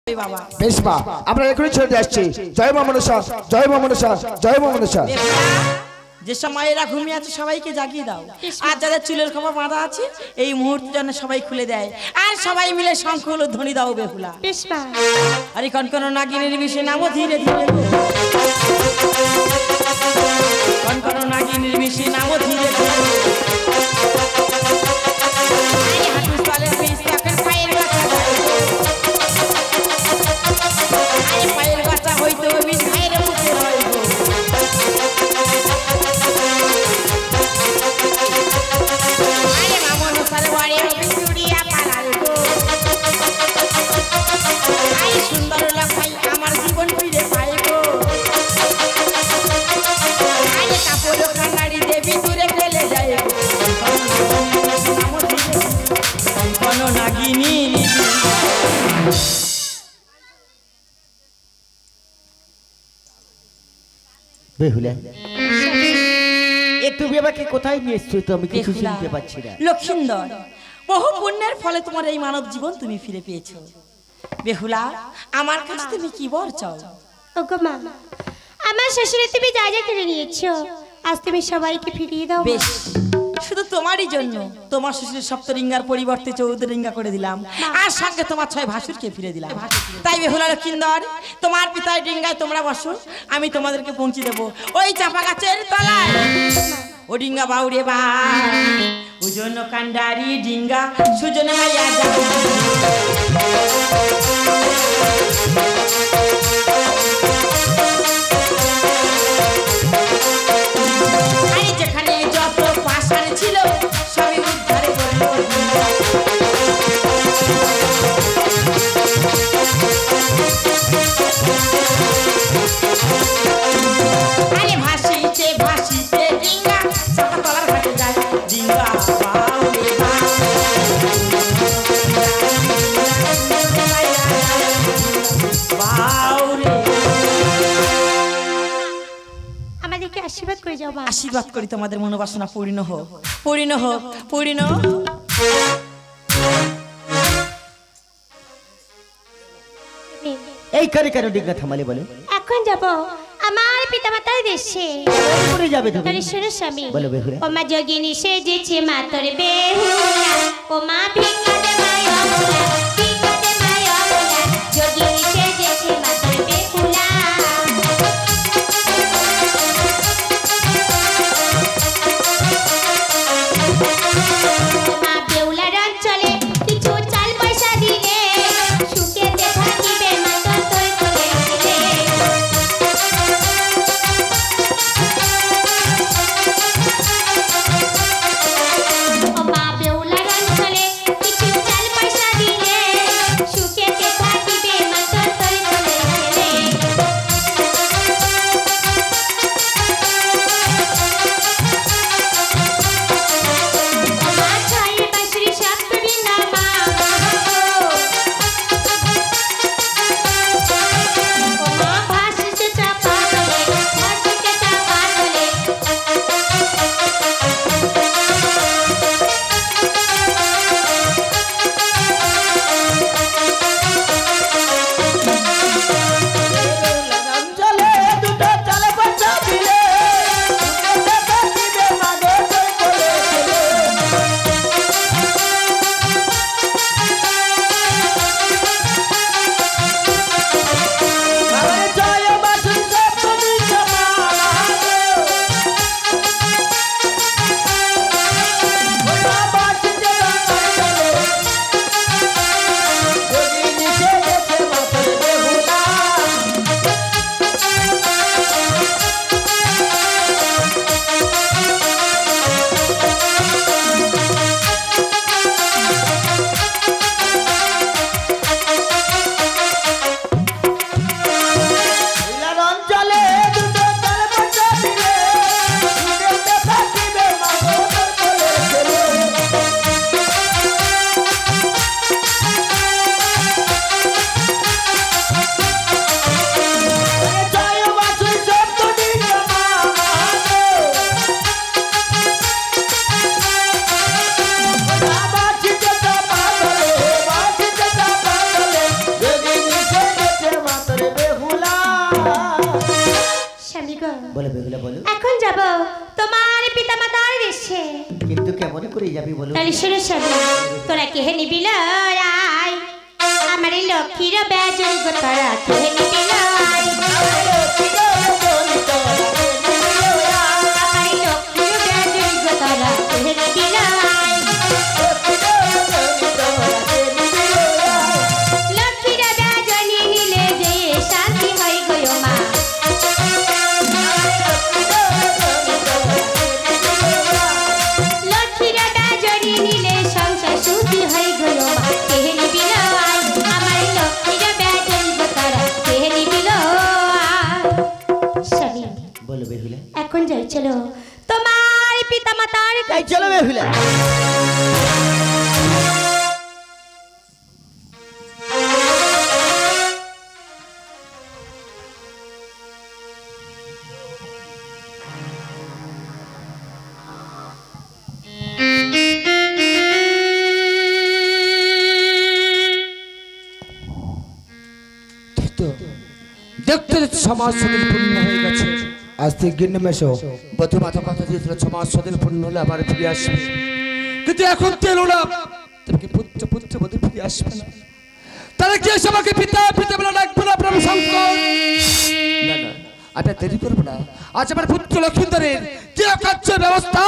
বাবা বেশ মা আমরা এখনই ছেড়ে দিয়ে আসছি জয় মা মনসা জয় মা মনসা জয় মা মনসা যে সময়েরা ঘুমিয়ে আছে সবাইকে জাগিয়ে দাও আর যাদের চুলের খবর বাঁধা আছে এই মুহূর্তে যেন সবাই খুলে দেয় আর সবাই মিলে শঙ্খ হলো ধ্বনি দাও বেহুলা বেশ মা আরে কনকন নাগিনীর বিষে নামো ধীরে ধীরে কনকন নাগিনীর বিষে নামো ধীরে ধীরে হাঁটু তালে পিস এখন পায়ের বাচ্চা আরে পায়ের বাচ্চা হইতো বিষ ভাইয়ের মুখে রইব আরে মামন সারে বাড়ি বিচুড়িয়া পালাল গো আরে সুন্দর লাখাই আমার জীবন ফিরে পাই গো আরে কাপড় খানাড়ি দেবী দূরে ফেলে যায় কোন নাগিনী বেহুলা তুমি আমাকে কোথায় নিয়ে এসছো তো আমি কিছু শুনতে পাচ্ছি না লক্ষিন্দর বহু পুণ্যের ফলে তোমার এই মানব জীবন তুমি ফিরে পেয়েছো বেহুলা আমার কাছে তুমি কি বর চাও ওগো মা আমার শ্বশুরে তুমি যা যা কেড়ে নিয়েছো আজ তুমি সবাইকে ফিরিয়ে দাও বেশ শুধু তোমারই জন্য তোমার শ্বশুরের সপ্তরিঙ্গার পরিবর্তে চৌদ্দরিঙ্গা করে দিলাম আর সঙ্গে তোমার 6 ভাসুরকে ফিরে দিলাম তাই বেহুলা লক্ষিন্দর তোমার পিতার ডিঙ্গায় তোমরা বসো আমি তোমাদেরকে পৌঁছে দেবো ওই চাপা গাছের তলায় ও ডিঙ্গা বাউরে বা ওজন কান্ডারি ডিঙ্গা সুজনে মাইয়া আরে যেখানে যত পাষাণ ছিল সবই উদ্ধার করলো আরে ভাসিতে ভাসিতে ডিঙ্গা চাপা তলার ঘাটে যায় ডিঙ্গা বাউরে বা বাউরে আমাদেরকে আশীর্বাদ করে যাও মা আশীর্বাদ করি তোমাদের মনোবাসনা পূর্ণ হোক পূর্ণ হোক পূর্ণ এইখানে কেন ডিঙ্গা থামালে বলে এখন যাব আমার পিতামাতার দেশে করে যাবে তুমি তারেশ্বরের স্বামী বলো বেহুলা ও মা যোগিনী সেজেছে মা তোর বেহুলা ও মা ভিক্ষা দে মায়া মোলা ভিক্ষা দে মায়া মোলা যোগিনী সেজেছে মা তোর বেহুলা ও মা বেহুলার অঞ্চলে কিছু চাল পয়সা দিলে সুখেতে থাকিবে মা তোর তোর করে দিলে ও মা বেহুলার অঞ্চলে কিছু যাব তোমার পিতামাতার দেশে। কিন্তু কেমন করে যাবি বলো? তাহলে শোনো স্বামী, তোরা কেহে নিবি লড়াই, আমার লক্ষ্মীর বেজন গো তোরা কেহে নিবি লড়াই, আমার লক্ষ্মীর বেজন গো তোরা কেহে নিবি লড়াই, লক্ষ্মীর বেজন নিলে যে শান্তি হয় গো মা, লক্ষ্মীর বেজন নিলে সংসার সুখী হয় গো মা, কেহে নিবি লড়াই, আমার লক্ষ্মীর বেজন গো তোরা কেহে নিবি লড়াই। স্বামী বলো বেহুলা। এখন যাই, চলো তোমার পিতা মাতার তাই চলো বেহুলা। দেখতে সমাজ সদিন পূর্ণ হয়ে গেছে। আজ থেকে গিন্নি মেশো বধু মাথা কথা দিয়েছিল সমাজ সদিন পূর্ণ হলে আবার ফিরে আসবে, কিন্তু এখন তো এলো না। তুমি পুত্র পুত্র বধু ফিরে আসবে না, তাহলে কি এসে আমাকে পিতা পিতা বলে ডাকবে না প্রভু শঙ্কর? না না, আমি দেরি করবো না। আজ আমার পুত্র লক্ষ্মীধরের যে কার্য ব্যবস্থা।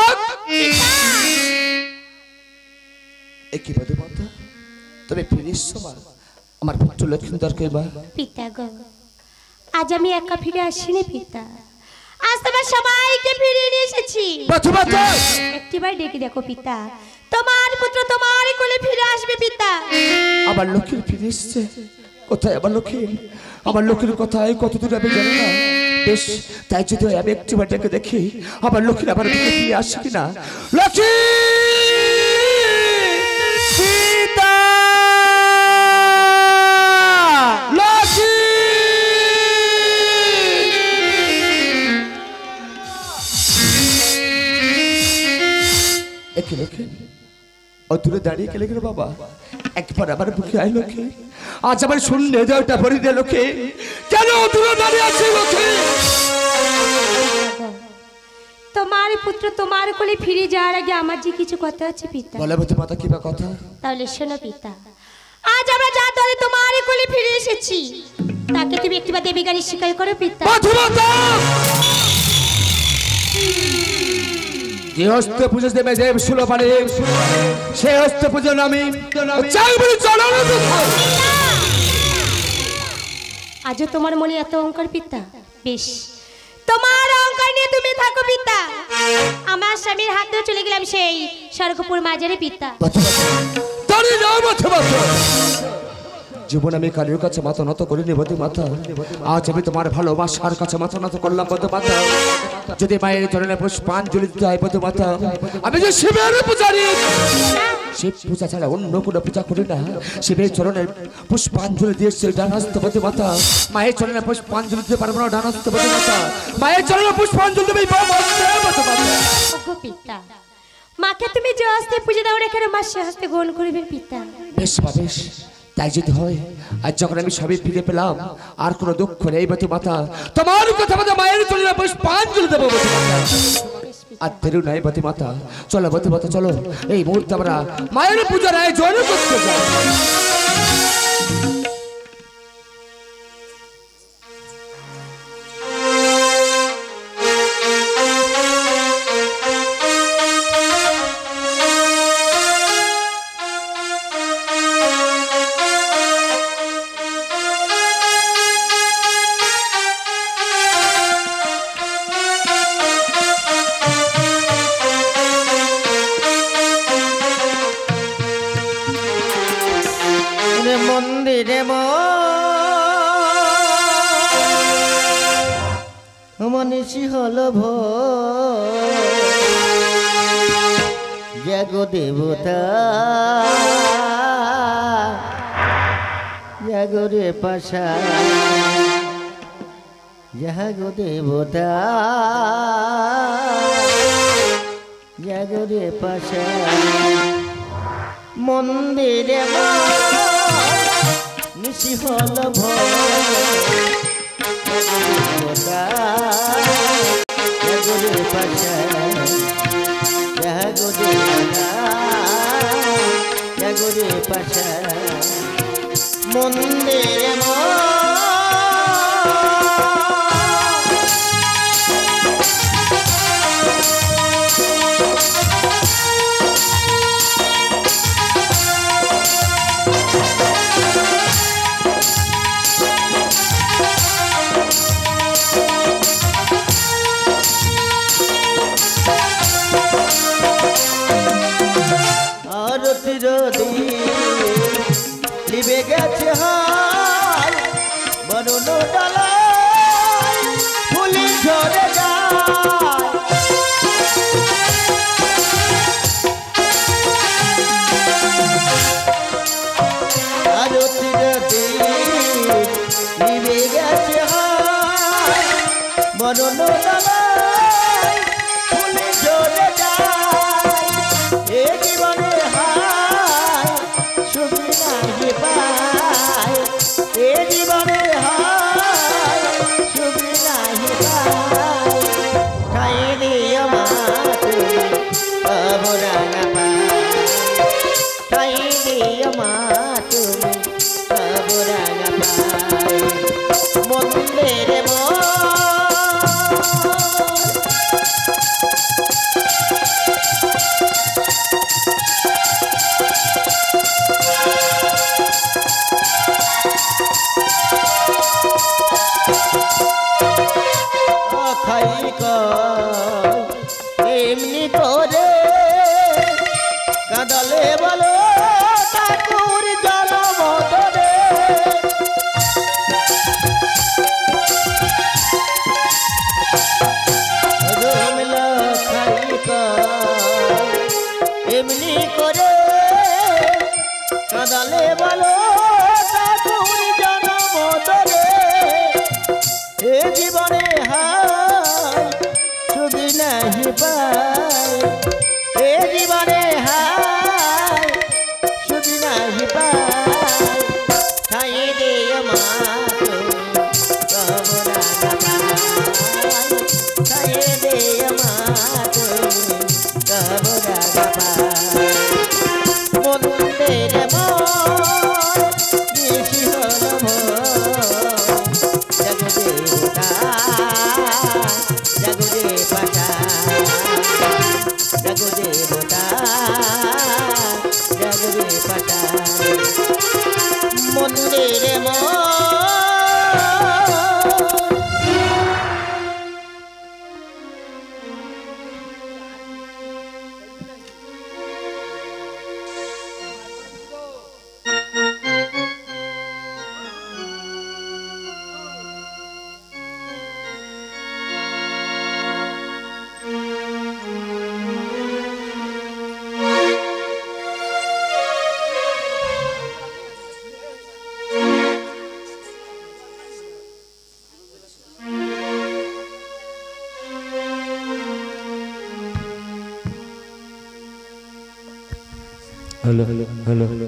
একই বধু মাতা তুমি ফিরে এসছো মা, আমার পুত্র লক্ষ্মীধরকে মা। পিতা গো, আজ আমি একা ফিরে আসিনি পিতা, আজ তোমার সবাইকে ফিরিয়ে নিয়ে এসেছি। একটিবার ডেকে দেখো পিতা, তোমার পুত্র তোমার কোলে ফিরে আসবে পিতা। আমার লক্ষ্মী ফিরে এসছে। কোথায় আমার লক্ষ্মী? আমার লক্ষ্মীর কোথায়, কত দূর আমি জানি না। বেশ, তাই যদি আমি একটিবার ডেকে দেখি আমার লক্ষ্মী আবার ফিরে আসে কিনা। লক্ষ্মী সীতা, লক্ষ্মী একে লক্ষ্মী দূরে দাঁড়িয়ে গেলে গেল বাবা, একবার আমার বুকে আয় লক্ষ্মী। আজ আমার শুনলে দেওয়াটা ভরি দে লক্ষ্মী, কেন দূরে দাঁড়িয়ে আছে লক্ষ্মী? তোমার পুত্র তোমার কোলে ফিরে যাওয়ার আগে আমার যে কিছু কথা আছে পিতা। বলে বলতে মাতা কি বা কথা? তাহলে শোনো পিতা, আজ আমরা যা ধরে তোমার কোলে ফিরে এসেছি, তাকে তুমি একটিবার দেবীগানি স্বীকার করো পিতা। যে হস্তে পুজো দেবে দেব শুলো পারে, সে হস্তে পুজো নামি চাই বলে চলো না। আজও তোমার মনে এত অহংকার পিতা? বেশ, তোমার অহংকার নিয়ে তুমি থাকো পিতা। আমার স্বামীর হাত ধরে চলে গেলাম সেই স্বর্গপুর মাজারে পিতা। জীবন আমি কারোর কাছে মাথা নত করিনি বধু মাতা, আজ আমি তোমার ভালোবাসার কাছে মাথা নত করলাম বধু মাতা। যদি মায়ের চরণে পুষ্পাঞ্জলি দিতে হয় বধু মাতা, আমি যে শিবের পূজারি, শিব পূজা ছাড়া অন্য কোনো পূজা করি না। শিবের চরণে পুষ্পাঞ্জলি দিয়েছে ডানাস্ত বধু মাতা, মায়ের চরণে পুষ্পাঞ্জলি দিতে পারবো না ডানাস্ত বধু মাতা। মায়ের চরণে পুষ্পাঞ্জলি দেবে বধু মাতা। পিতা, মাকে তুমি যে হস্তে পুজো দাও রেখে মা সে হস্তে গ্রহণ করবেন পিতা। বেশ বেশ, তাই যদি হয়। আজ যখন আমি সবই ফিরে পেলাম, আর কোনো দুঃখ নেই বধু মাতা। তোমার কথা মতো মায়ের চলে পুষ্পাঞ্জলি দেবো বধু মাতা। আর দেরি নাই বধু মাতা, চলো বধু মাতা চলো, এই মুহূর্তে আমরা মায়ের পূজার আয়োজন করতে যাই। মন্দিরে মনীষী হল জাগো দেবতা, জাগো রে পাশা, জাগো দেবতা, জাগো রে পাশা। মন্দিরে নিশি হল ভয়, জাগরে পাশা জাগো দেবতা জাগরে পাশা মন্দিরে লিবে গেছে হাল বরণ ডালায় ফুলি ঝরে যায় আরতির লিবে গেছে হাল বরণ ডালায় ফুলি ঝরে যায় এ জীবনে হায় সুখী নাহি পায় এ জীবনে হায় সুখী নাহি পায় ঠাই দিও মা তুমি অবরা না পায় ঠাই দিও মা তুমি অবরা না পায় মন্দিরে এমনি করে কাঁদালে বলো ঠাকুর জনম ধরে এমনি করে কাঁদালে বলো ঠাকুর জনম ধরে এ জীবনে হায় সুখী নাহি পায় এ জীবনে হায় সুখী নাহি পায় ঠাই দিও মা তুমি কবরা না পায় ঠাই দিও মা তুমি কবরা না পায় মন্দিরে নিশি হল জগদেবতা জগদে পাশা জগদেবতা জগদে পাশা মন্দিরে hello hello hello hello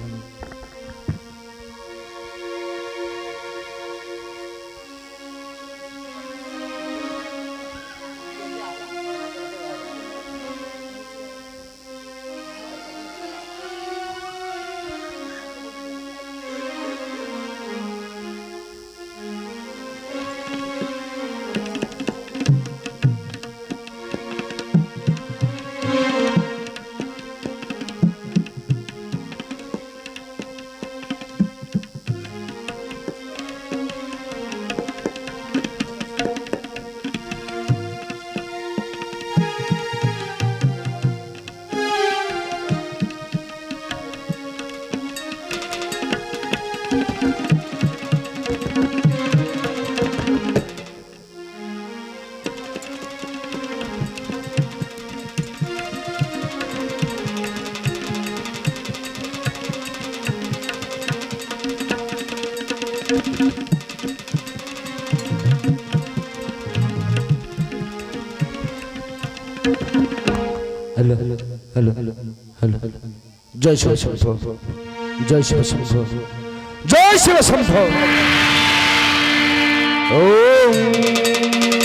hello hello hello hello hello जय शिव शंभो जय शिव शंभो जय शिव शंभो ओम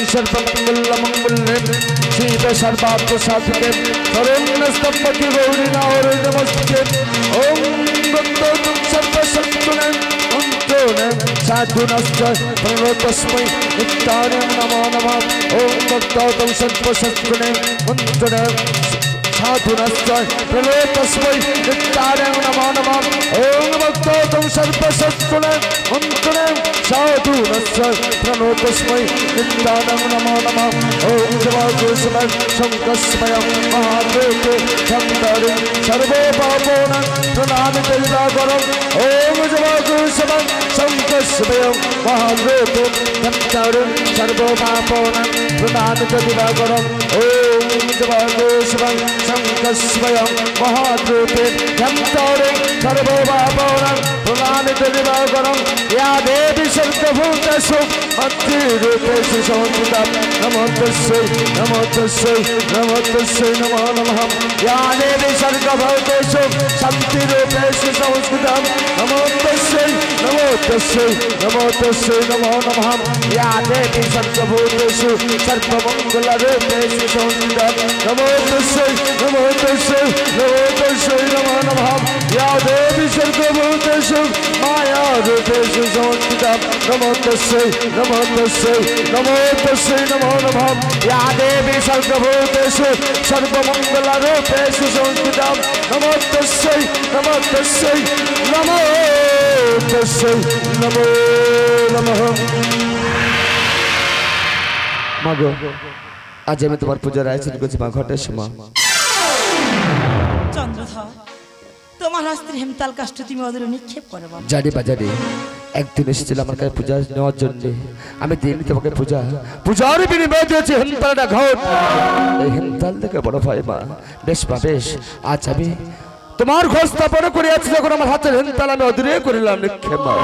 सर्वमंगलमंगल्यं शिव सर्वार्थसाधिके शरण्यस्तम्भके गौरी नारायणी नमस्ते ओम गंगोत्तम सर्वशक्तिने मंत्रोने साधुनश्च प्रणो तस्मै नित्याय नमो नमः ओम गंगोत्तम सर्वशक्तिने मंत्रोने साधुनश्च प्रणो तस्मै नित्याय नमो नमः ओम गंगोत्तम सर्वशक्तिने मंत्रोने साधुनश्च प्रणो तस्मै नित्याय नमो नमः ओम जवागुसमः शंकस्मयं महादेवे चंदरे सर्वे पापोनां प्रणामिते दिवाकरं ओम जवागुसमः शंकस्मयं महादेवे चंदरे सर्वे पापोनां प्रणामिते दिवाकरं ओम जवागुसमः शंकस्मयं महादेवे चंदरे सर्वे पापोनां प्रणामिते दिवाकरं या देवी सर्वभूतेषु मत्रूपेषु संस्थिता नमो तस्यै नमो तस्यै नमो तस्यै नमो नमः या देवी सर्वभूतेषु शक्तिरूपेषु संस्थिता नमो तस्यै नमो तस्यै नमो तस्यै नमो नमः या देवी सर्वभूतेषु सर्वमंगलरूपेषु संस्थिता नमो तस्यै नमो तस्यै नमो तस्यै नमो नमः या देवी सर्वभूतेषु मायारूपेषु संस्थिता नमो तस्यै नमो तस्यै नमो तस्यै नमो नमः या देवी सर्वभूतेषु सर्वमंगलरूपेषु संस्थिता नमो तस्यै नमो तस्यै नमो तस्यै नमो नमः मागो आज আমি তোমার পূজার আয়োজন করছি মা ঘটের সময় চন্দ্রধর তোমার হস্তের হেমতাল কাষ্ঠ তুমি ওদের নিক্ষেপ করো বাবা জানি বাজারে একদিন এসেছিল আমার কাছে পূজা নেওয়ার জন্য আমি দিন তোমাকে পূজার বিনিময়ে দিয়েছি হেমতালটা ঘট এই হেমতাল থেকে বড় ভাই মা বেশ বা বেশ আজ আমি তোমার ঘর স্থাপন করে আছি যখন আমার হাতের হেমতাল আমি অদূরে করিলাম নিক্ষেপ মা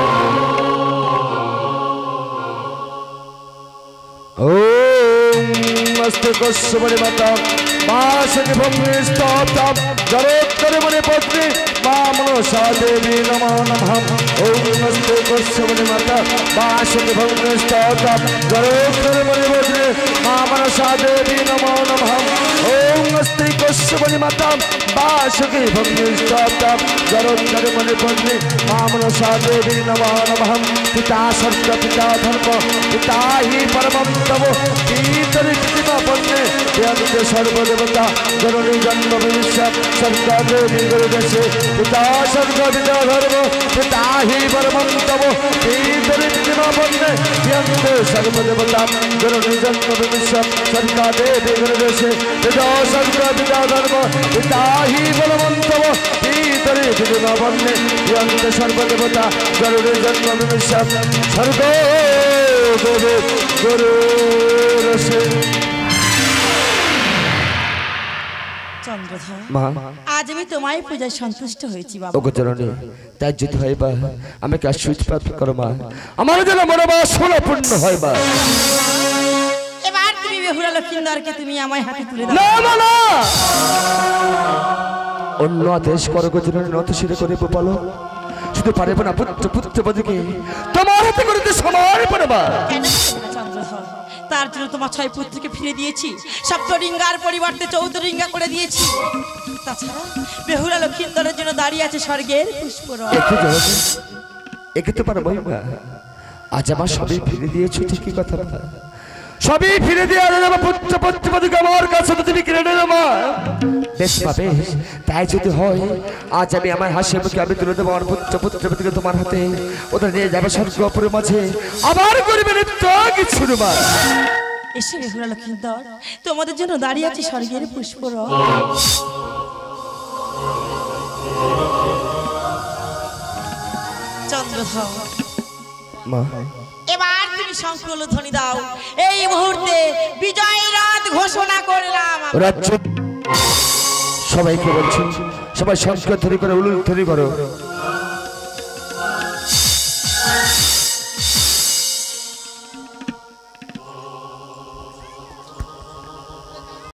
मस्तकोस्मरे माता माशनि भूमिष्ठाप्तां जरोत्तरे मने पत्नी मां मनसा देवी नमो नमः ओम मस्तकोस्मरे माता माशनि भूमिष्ठाप्तां जरोत्तरे मने पत्नी मां मनसा देवी नमो नमः ओम मस्तकोस्मरे माता माशनि भूमिष्ठाप्तां जरोत्तरे मने पत्नी मां मनसा देवी नमो नमः पिता सर्व पिता धर्म पिता ही परमं तव पीतरिक्तिमापन्ने सर्वदेवता जननी जन्म भविष्य सर्वदेवी गुरुदेशे पिता सर्व पिता धर्म पिता ही परमं तव पीतरिक्तिमापन्ने सर्वदेवता जननी जन्म भविष्य सर्वदेवी गुरुदेशे पिता सर्व पिता धर्म पिता ही परमं तव पीतरिक्तिमापन्ने सर्वदेवता जननी जन्म भविष्य सर्वदेवी गुरु চন্দ্রধর মা আজ আমি তোমায় পূজায় সন্তুষ্ট হয়েছি বাবা ওগো জননী তাই যদি হয় বা আমাকে আশীর্বাদ প্রাপ্ত করো মা আমার যেন মনোবাসনা পূর্ণ হয় মা এবার তুমি বেহুলা লক্ষিন্দরকে তুমি আমার হাতে তুলে দাও না না না অন্য আদেশ করো গো জননী নত শিরে করে বলো শুধু পারবে না পুত্র বধূকে তোমার হাতে করতে সময় পড়ে মা কেন চন্দ্রধর তার জন্য তোমার 6 পুত্রকে ফিরে দিয়েছি সপ্তরিঙ্গার পরিবর্তে চৌদ্দরিঙ্গা করে দিয়েছি তাছাড়া বেহুলা লক্ষিন্দরের জন্য দাঁড়িয়ে আছে স্বর্গের পুষ্পরথ একে তো পারবো মা আজ আমার সবই ফিরে দিয়েছো ঠিকই কথা মা সবই ফিরে দিয়ে আমার পুত্রবধূকে আমার কাছে তুমি কিনে নেবে মা বেশ পাবে তাই যদি হয় আজ আমি আমার হাসি মুখে আমি তুলে দেবো আমার পুত্রবধূকে তোমার হাতে ওদের নিয়ে যাবে স্বর্গপুরের মাঝে আবার করবে নিত্য কিছু মা এসে বেহুলা লক্ষিন্দর তোমাদের জন্য দাঁড়িয়ে আছে স্বর্গের পুষ্পরথ চন্দ্রধর মা এবার তুমি শঙ্খল ধ্বনি দাও এই মুহূর্তে বিজয় রাত ঘোষণা করলাম রাজ্য সবাইকে বলছি সবাই শঙ্খ ধ্বনি করে উলুল ধ্বনি করো